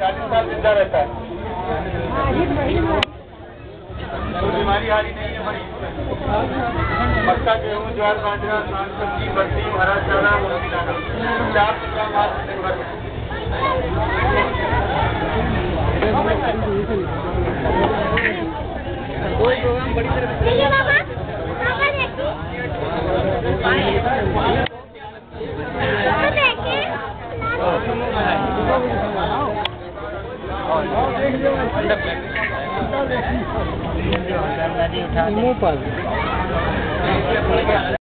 40 साल जिंदा रहता है। तो बीमारी हारी नहीं है बड़ी। मक्का, गेहूँ, ज्वार, बाजरा, साग सब्जी, बत्ती, हरा चारा, मूंगफली, दाना, 4 टुकड़ा माल दिन भर में। कोई प्रोग्राम बड़ी तरह से मुँह पर